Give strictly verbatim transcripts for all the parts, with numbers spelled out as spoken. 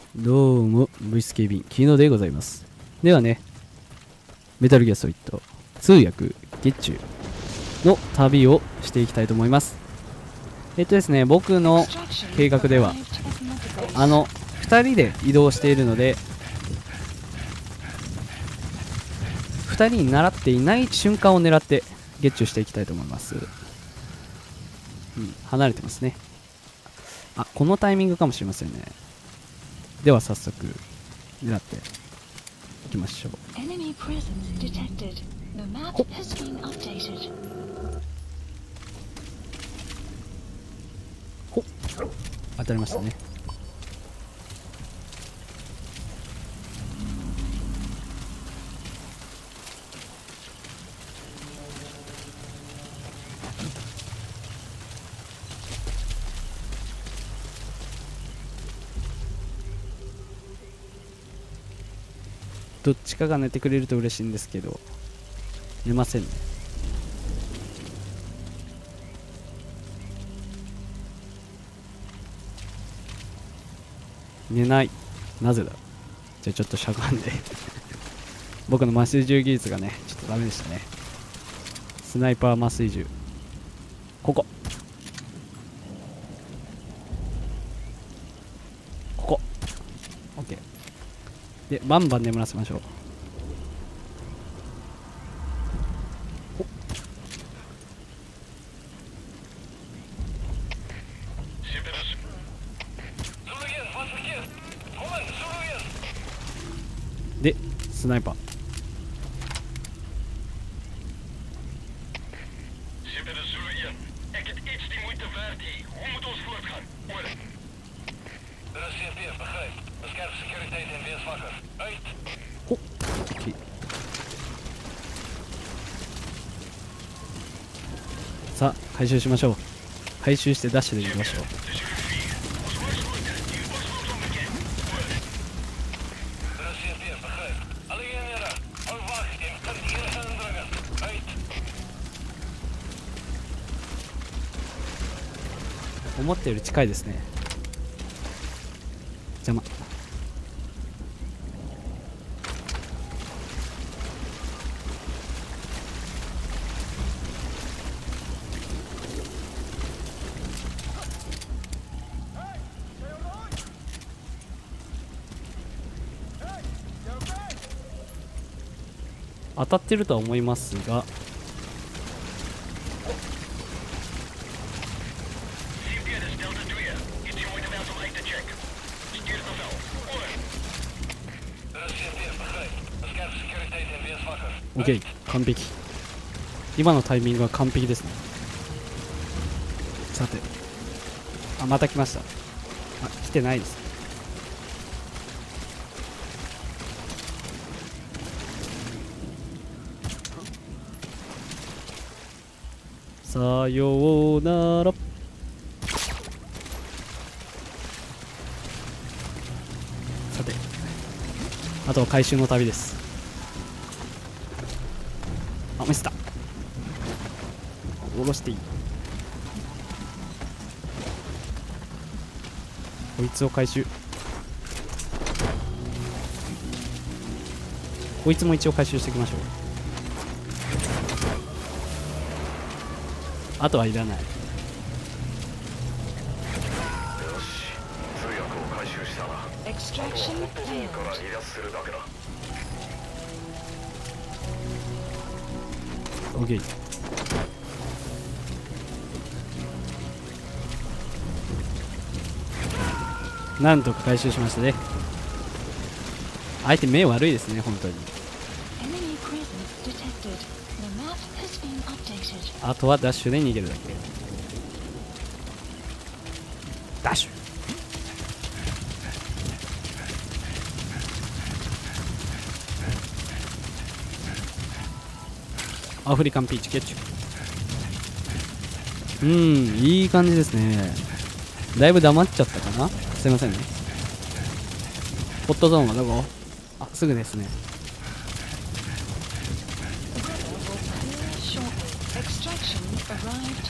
どうも ブイエスケービー キノでございます。ではね、メタルギアソリッド通訳月中の旅をしていきたいと思います。えっとですね、僕の計画ではあのふたりで移動しているので、ふたりに習っていない瞬間を狙って月中していきたいと思います。うん、離れてますね。あ、このタイミングかもしれませんね。では早速狙っていきましょう。ほっ、当たりましたね。どっちかが寝てくれると嬉しいんですけど、寝ませんね。寝ない。なぜだ。じゃあちょっとしゃがんで僕の麻酔銃技術がねちょっとダメでしたね。スナイパー麻酔銃、ここここ OK でバンバン眠らせましょう。でスナイパーほっ、OK。さあ回収しましょう。回収してダッシュで行きましょう。思ったより近いですね。邪魔。当たってるとは思いますが、OK、 完璧。今のタイミングは完璧ですね。さて、あ、また来ました。あ、来てないです。さようなら。さて、あとは回収の旅です。あ、ミスった。下ろしていい。こいつを回収。こいつも一応回収していきましょう。あとはいらない。よし、通訳を回収したな。エクストラクションから離脱するだけだ。 OK。なんとか回収しましたね。相手目悪いですね、本当に。あとはダッシュで逃げるだけ。ダッシュ。アフリカンピーチキャッチュ。うーん、いい感じですね。だいぶ黙っちゃったかな。すいませんね。ホットゾーンはどこ？あ、すぐですね。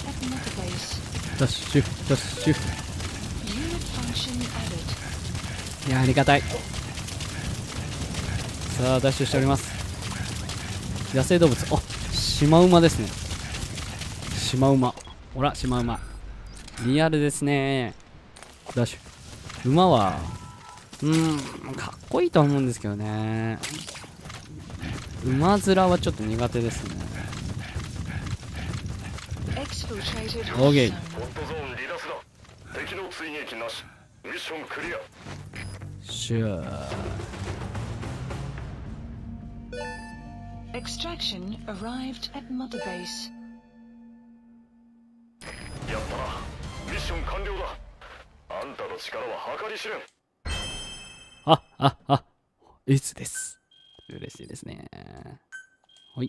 ダッシュダッシュ。 いや、ありがたい。さあ、ダッシュしております。野生動物、あ、シマウマですね。シマウマ、ほら、シマウマリアルですね。ダッシュ、馬はうーんかっこいいと思うんですけどね。馬面はちょっと苦手ですね。オーケー。 ホットゾーン離脱だ。敵の追撃なし。ミッションクリア。 シュー。 Extraction arrived at Mother Base. やったな。ミッション完了だ。あんたの力は計り知れん。 あああ、エースです。嬉しいですね。はい。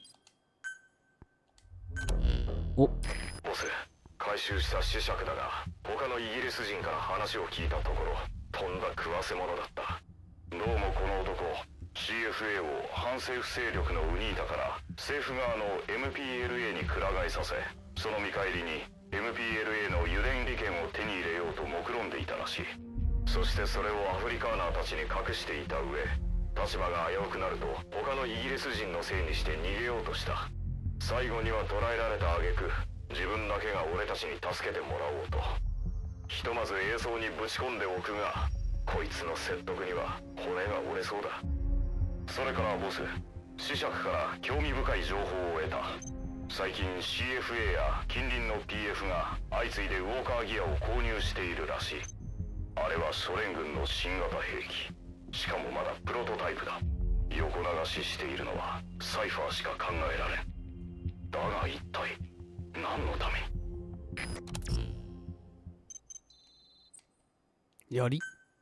お、 ボス、回収した子爵だが、他のイギリス人から話を聞いたところ、とんだ食わせ者だった。どうもこの男、シーエフエー を反政府勢力のウニータから政府側の エムピーエルエー にくら替えさせ、その見返りに エムピーエルエー の油田利権を手に入れようと目論んでいたらしい。そしてそれをアフリカーナーたちに隠していた上、立場が危うくなると他のイギリス人のせいにして逃げようとした。最後には捕らえられた挙句、自分だけが俺たちに助けてもらおうと。ひとまず映像にぶち込んでおくが、こいつの説得には骨が折れそうだ。それからボス、子爵から興味深い情報を得た。最近 シーエフエー や近隣の ピーエフ が相次いでウォーカーギアを購入しているらしい。あれはソ連軍の新型兵器。しかもまだプロトタイプだ。横流ししているのはサイファーしか考えられん。だが一体何のために。 より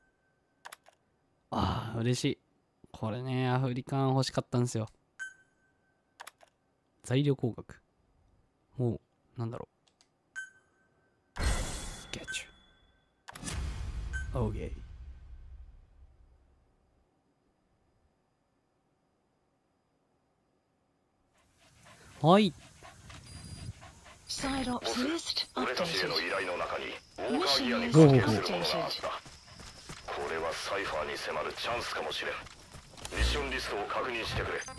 ああ、嬉しい。これね、アフリカン欲しかったんですよ。材料工学。おう、なんだろう。ゲッチュ。オーケー。はい。 俺たちへの依頼の中にウォーカーギアに関係するものがあった。これはサイファーに迫るチャンスかもしれん。ミッションリストを確認してくれ。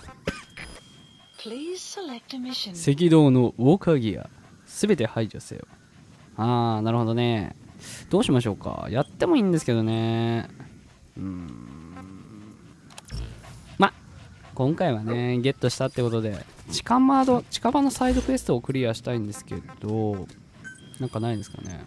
赤道のウォーカーギアすべて排除せよ。ああ、なるほどね。どうしましょうか。やってもいいんですけどね。うーん、ま、今回はねゲットしたってことで近場の近場のサイドクエストをクリアしたいんですけど、なんかないんですかね。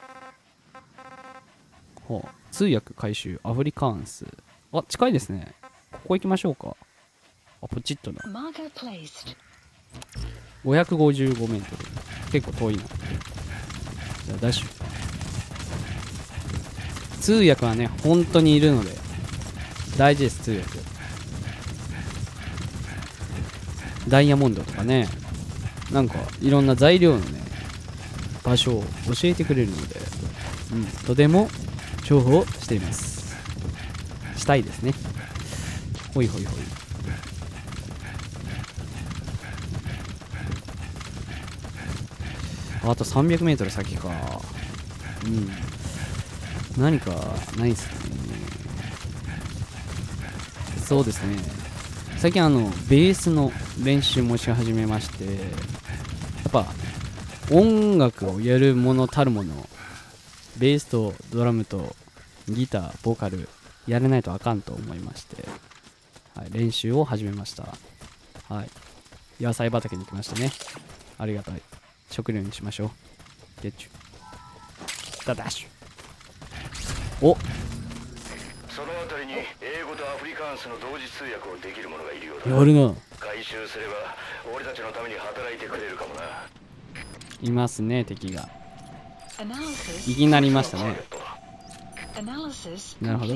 ほう、通訳回収アフリカンス。あ、近いですね。ここ行きましょうか。あ、ポチッとだ。ごひゃくごじゅうごメートル。結構遠いな。じゃあダッシュ。通訳はね本当にいるので大事です。通訳、ダイヤモンドとかね、なんかいろんな材料のね場所を教えてくれるので、うん、とても重宝しています。したいですね。ほいほいほい。あと さんびゃくメートル 先か。うん、何かないっすね。そうですね、最近あのベースの練習もし始めまして、やっぱ音楽をやるものたるもの、ベースとドラムとギターボーカルやれないとあかんと思いまして、はい、練習を始めました。はい、野菜畑に来ましたね。ありがたい。食料にしましょう。ゲッチュダダッシュ。お、 そのあたりに英語とアフリカンスの同時通訳をできる者がいるようだ。 やるな。 回収すれば俺たちのために働いてくれるかもな。 いますね、敵が。いきなりいましたね。なるほど。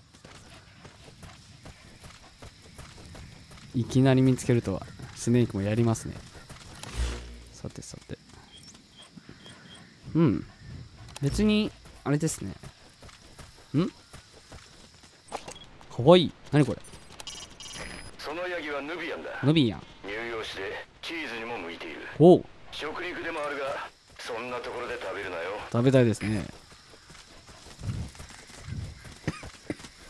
いきなり見つけるとはスネークもやりますね。さてさて、うん、別にあれですね。ん、かわいい。何これ。 そのヤギはヌビアンだ。 ヌビアン。 乳幼してチーズにも向いている。 おう、 食肉でもあるがそんなところで食べるなよ。 食べたいですね。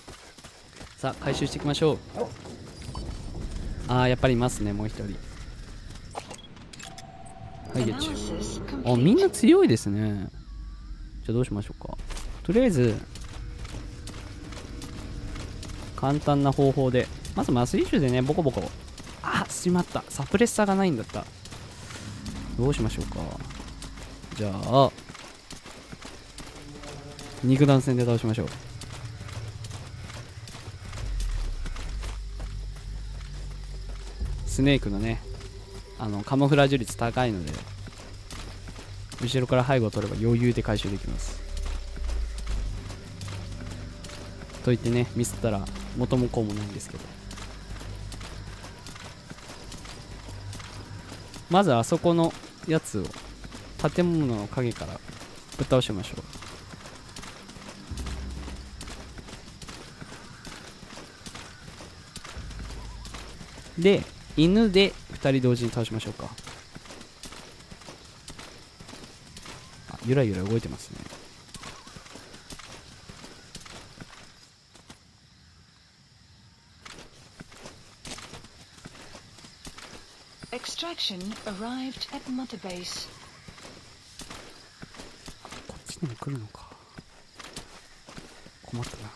さあ回収していきましょう。あーやっぱりいますね、もう一人。はいゲッチュ。 Analysis あみん complete. な強いですね。じゃあどうしましょうか。とりあえず簡単な方法でまず麻酔銃でねボコボコ。あしまった、サプレッサーがないんだった。どうしましょうか。じゃあ肉弾戦で倒しましょう。スネークのねあのカモフラージュ率高いので後ろから背後を取れば余裕で回収できます。と言ってねミスったら元も子もないんですけど、まずあそこのやつを建物の陰からぶっ倒しましょう。で犬でふたり同時に倒しましょうか。あゆらゆら動いてますね。 Extraction arrived at Mother Base. こっちにも来るのか。困ったな。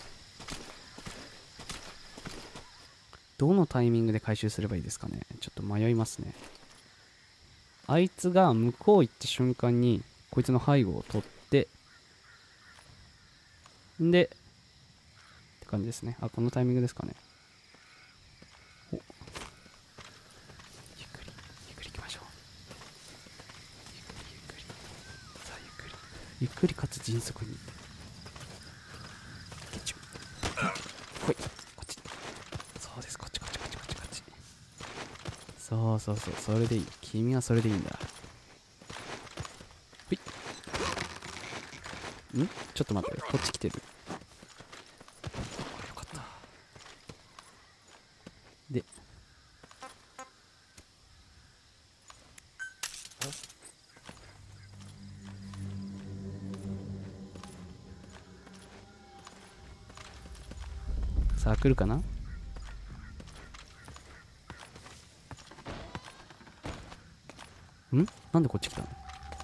どのタイミングで回収すればいいですかね。ちょっと迷いますね。あいつが向こう行った瞬間にこいつの背後を取ってんでって感じですね。あこのタイミングですかね。おゆっくりゆっくり行きましょう。ゆっくりゆっくりさあゆっくりゆっくりかつ迅速にゲッチュほいこっち。そうです、こっちこっちこっちこっちこっち。そうそうそう、それでいい。君はそれでいいんだ。ほいんちょっと待って、こっち来てる。よかった。でさあ来るかな。んなんでこっち来たの。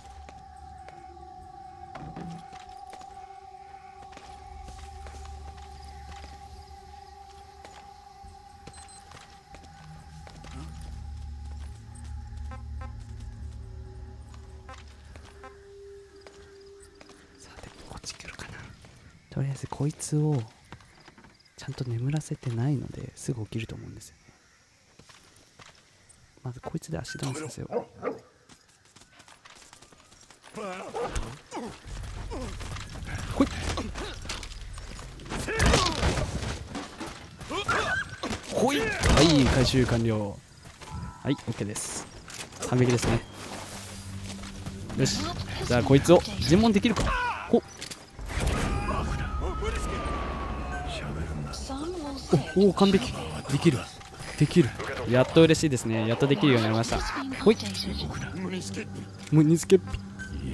さてこっち来るかな。とりあえずこいつをちゃんと眠らせてないのですぐ起きると思うんですよね。まずこいつで足止めさせよう。ほいほいはい回収完了。はい OK です。完璧ですね。よしじゃあこいつを尋問できるか。ほっおお完璧できるできる。やっと嬉しいですね。やっとできるようになりました。ほいムニスケッピ。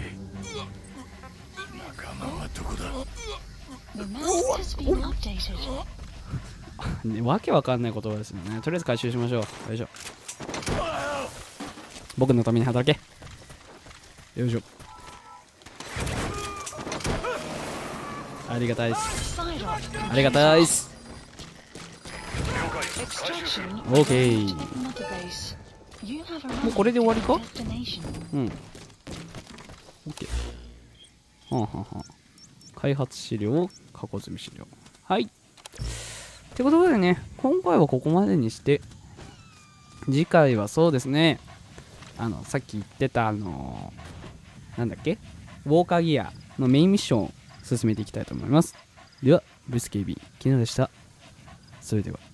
The map has been updated. ねわけわかんない言葉ですよね。とりあえず回収しましょう。よいしょ。僕のために働け。よいしょ。ありがたいです。 Side op. ありがたいです。 Extraction OK arrived at Mother Base. You have もうこれで終わり arrived か。 at destination. うん OK。はんはんはん。開発資料過去積み資料。はいってことでね今回はここまでにして、次回はそうですねあのさっき言ってたあのー、なんだっけウォーカーギアのメインミッションを進めていきたいと思います。ではブスケイビーキノでした。それでは。